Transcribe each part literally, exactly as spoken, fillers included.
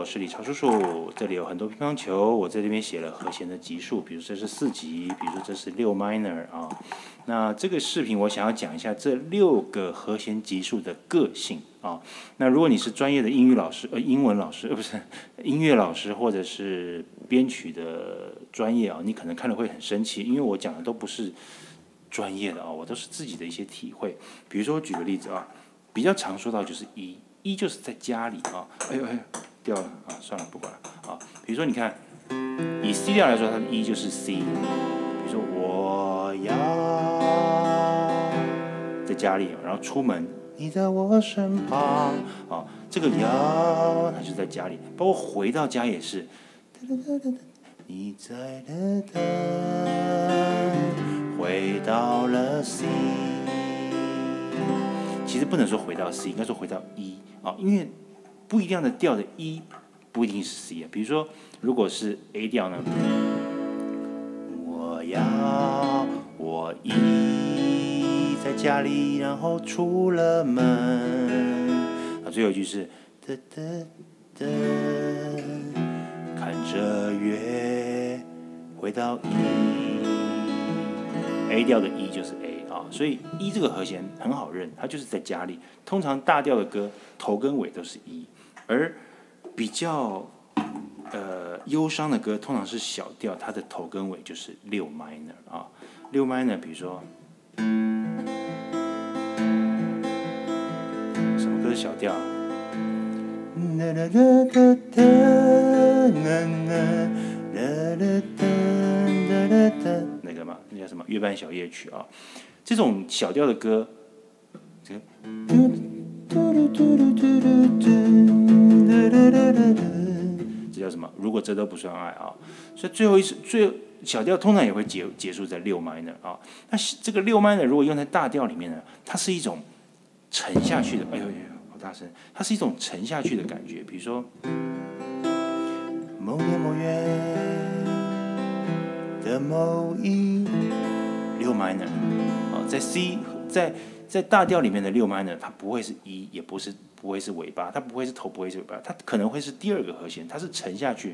我是李超叔叔，这里有很多乒乓球，我在这边写了和弦的级数，比如这是四级，比如说这是六 minor 啊。那这个视频我想要讲一下这六个和弦级数的个性啊。那如果你是专业的英语老师，呃，英文老师，呃，不是音乐老师或者是编曲的专业啊，你可能看了会很生气，因为我讲的都不是专业的啊，我都是自己的一些体会。比如说我举个例子啊，比较常说到就是一。一就是在家里啊，哎呦哎呦掉了啊，算了不管了啊。比如说你看，以 C 调来说，它的一就是 C。比如说我要在家里，然后出门，你在我身旁啊，这个要它就在家里，包括回到家也是，你在的等，回到了 C。其实不能说回到 C， 应该说回到一啊，因为不一样的调的一不一定是 C 啊。比如说，如果是 A 调呢，我要我一在家里，然后出了门，啊，最后一句是哒哒哒，看着月，回到一 ，A 调的一就是 A。啊，所以一这个和弦很好认，它就是在家里。通常大调的歌头跟尾都是一，而比较呃忧伤的歌通常是小调，它的头跟尾就是六 minor 啊。六 minor， 比如说什么歌是小调？那个嘛，那叫什么？月半小夜曲啊。这种小调的歌，这个，这叫什么？如果这都不算爱啊，所以最后一次最小调通常也会结结束在六 minor 啊。那这个六 minor 如果用在大调里面呢，它是一种沉下去的，哎呦呦，好大声！它是一种沉下去的感觉。比如说，某年某月的某一六 minor。在 C 在在大调里面的六 minor， 它不会是一，也不是不会是尾巴，它不会是头，不会是尾巴，它可能会是第二个和弦，它是沉下去。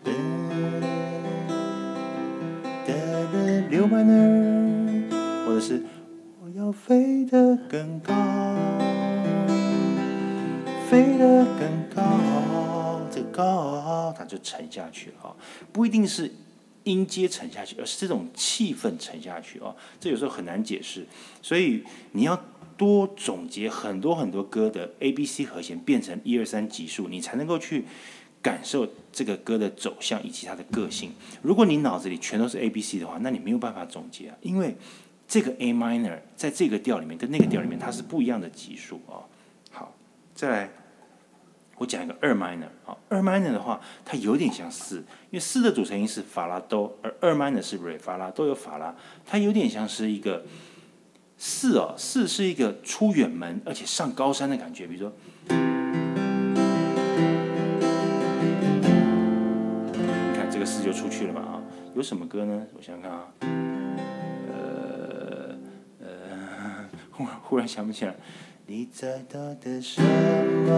六 minor， 或者是我要飞得更高，飞得更高，这个高它就沉下去了，不一定是音阶沉下去，而是这种气氛沉下去哦，这有时候很难解释，所以你要多总结很多很多歌的 A B C 和弦变成一二三级数，你才能够去感受这个歌的走向以及它的个性。如果你脑子里全都是 A B C 的话，那你没有办法总结啊，因为这个 A minor 在这个调里面跟那个调里面它是不一样的级数哦。好，再来。我讲一个二 minor 啊，二 minor 的话，它有点像四，因为四的组成音是法拉哆，而二 minor 是瑞法拉，都有法拉，它有点像是一个四哦，四是一个出远门而且上高山的感觉，比如说，你看这个四就出去了嘛啊，有什么歌呢？我想想看啊，呃呃，忽忽然想不起来。你在等的什么？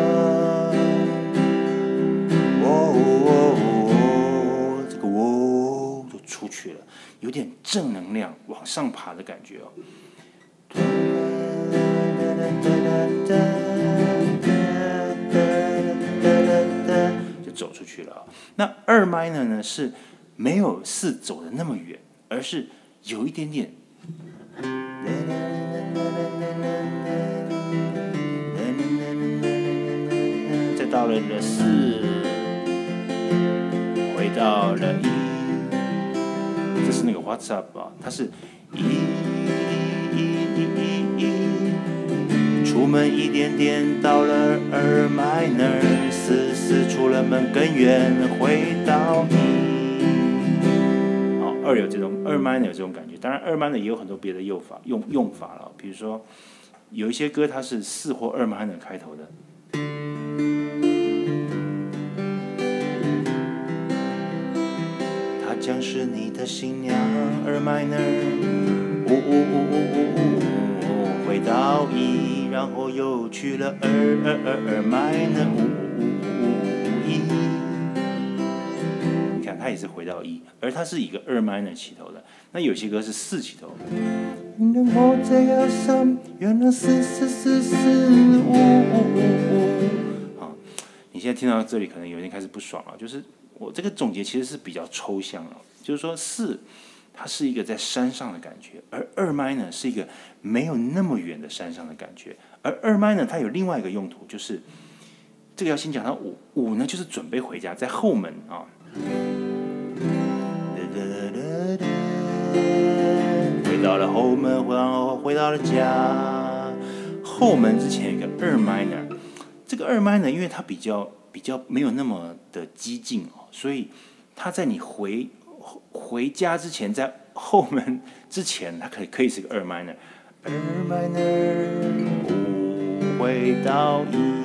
哦哦哦，这个哦就出去了，有点正能量往上爬的感觉哦。就走出去了啊。那二 minor 呢是没有四走的那么远，而是有一点点。再到了了四，回到了一，这是那个 What's up 啊，它是一一一一一，出门一点点到了二 minor， 四四出了门更远，回到一。哦，二有这种二 minor 有这种感觉，当然二 minor 也有很多别的用法用用法了，比如说。有一些歌它是四或二 minor 开头的，她将是你的新娘，二 minor， 呜呜呜呜呜呜，回到一，然后又去了二二二二 minor， 呜呜呜呜一， 也是回到一，而它是一个二 minor 起头的。那有些歌是四起头。好，你现在听到这里可能有点开始不爽了，就是我这个总结其实是比较抽象了，就是说四它是一个在山上的感觉，而二 minor 是一个没有那么远的山上的感觉，而二 minor 它有另外一个用途，就是这个要先讲到五，五呢就是准备回家，在后门啊。回到了后门，然后回到了家。后门之前有一个二 minor， 这个二 minor 因为它比较比较没有那么的激进哦，所以它在你回回家之前，在后门之前，它可以可以是个二 minor， 二 minor 五回到一。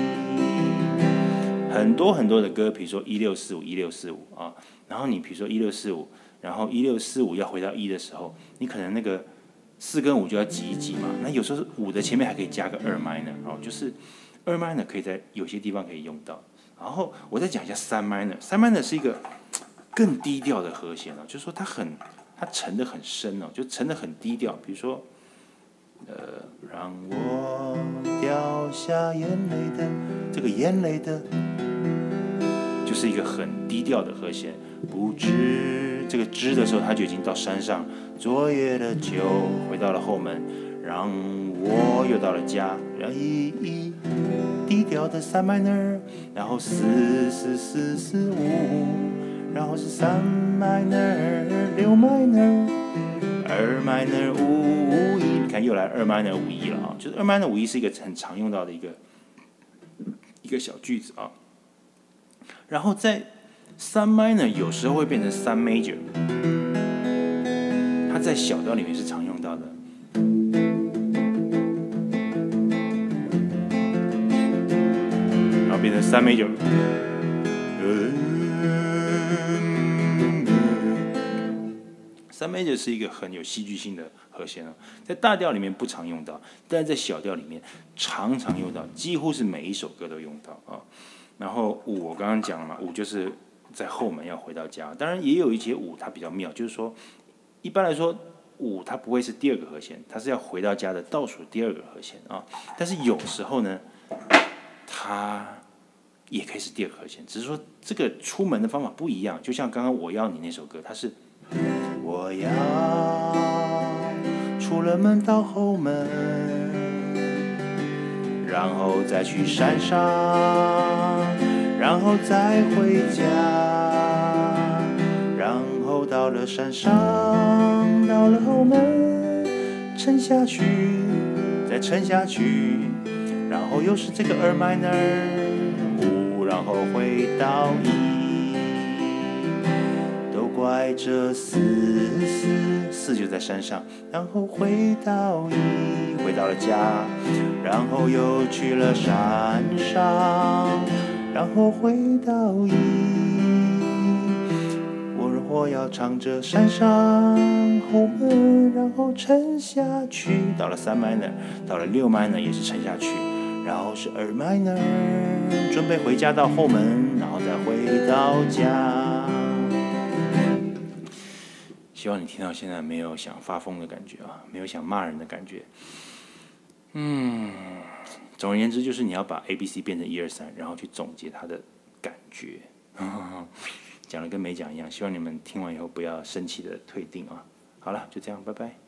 很多很多的歌，比如说一六四五一六四五啊，然后你比如说一六四五。然后一六四五要回到一的时候，你可能那个四跟五就要挤一挤嘛。那有时候五的前面还可以加个二 minor， 哦，就是二 minor 可以在有些地方可以用到。然后我再讲一下三 minor， 三 minor 是一个更低调的和弦哦，就是说它很它沉得很深哦，就沉得很低调。比如说，呃，让我掉下眼泪的这个眼泪的，就是一个很低调的和弦。不知这个知的时候，他就已经到山上。昨夜的酒回到了后门，让我又到了家。然一一低调的三 minor， 然后四四四四五，然后是三 minor 六 minor 二 minor 五五一。你看又来二 minor 五一了啊！就是二 minor 五一是一个很常用到的一个一个小句子啊。然后在三 minor 有时候会变成三 major， 它在小调里面是常用到的。然后变成三 major， 三 major 是一个很有戏剧性的和弦哦，在大调里面不常用到，但是在小调里面常常用到，几乎是每一首歌都用到啊。然后五我刚刚讲了嘛，五就是在后门要回到家，当然也有一些五它比较妙，就是说一般来说五它不会是第二个和弦，它是要回到家的倒数第二个和弦啊。但是有时候呢，它也可以是第二个和弦，只是说这个出门的方法不一样。就像刚刚我要你那首歌，它是我要出了门到后门，然后再去山上，然后再回家，然后到了山上，到了后门，沉下去，再沉下去，然后又是这个二 minor 五，然后回到一，都怪这四四四就在山上，然后回到一，回到了家，然后又去了山上。然后回到一，我如果要唱着山上后门，然后沉下去，到了三 minor， 到了六 minor 也是沉下去，然后是二 minor， 准备回家到后门，然后再回到家。希望你听到现在没有想发疯的感觉啊，没有想骂人的感觉。嗯。总而言之，就是你要把 A B C 变成一二三，然后去总结它的感觉。讲的跟没讲一样，希望你们听完以后不要生气的退订啊。好了，就这样，拜拜。